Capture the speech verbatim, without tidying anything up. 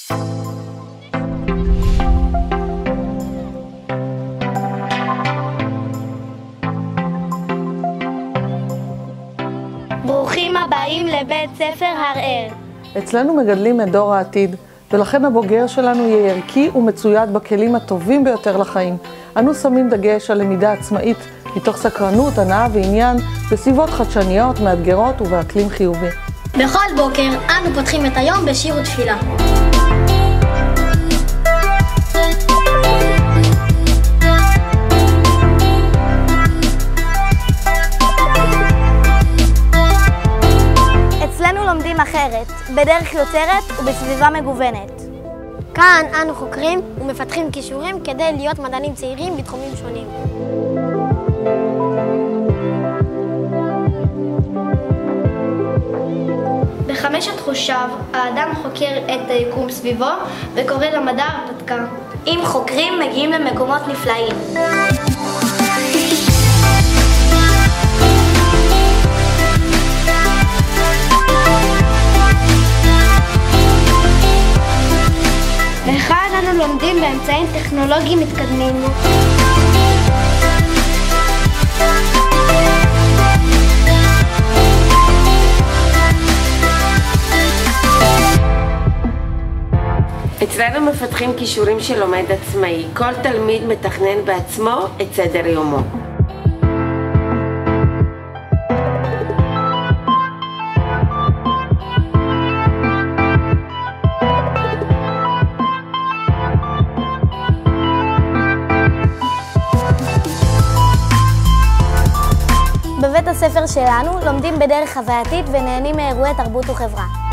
ברוכים הבאים לבית ספר הראל. אצלנו מגדלים את דור העתיד, ולכן הבוגר שלנו יהיה ערכי ומצויד בכלים הטובים ביותר לחיים. אנו שמים דגש על למידה עצמאית, מתוך סקרנות, הנאה ועניין, בסביבות חדשניות, מאתגרות ובאקלים חיובי. בכל בוקר אנו פותחים את היום בשיר ותפילה. אצלנו לומדים אחרת, בדרך יוצרת ובסביבה מגוונת. כאן אנו חוקרים ומפתחים כישורים כדי להיות מדענים צעירים בתחומים שונים. בחמשת חושיו האדם חוקר את היקום סביבו וקורא למדע הרפתקה. אם חוקרים מגיעים למקומות נפלאים. וכאן אנו לומדים באמצעים טכנולוגיים מתקדמים. אצלנו מפתחים כישורים של לומד עצמאי. כל תלמיד מתכנן בעצמו את סדר יומו. בבית הספר שלנו לומדים בדרך חווייתית ונהנים מאירועי תרבות וחברה.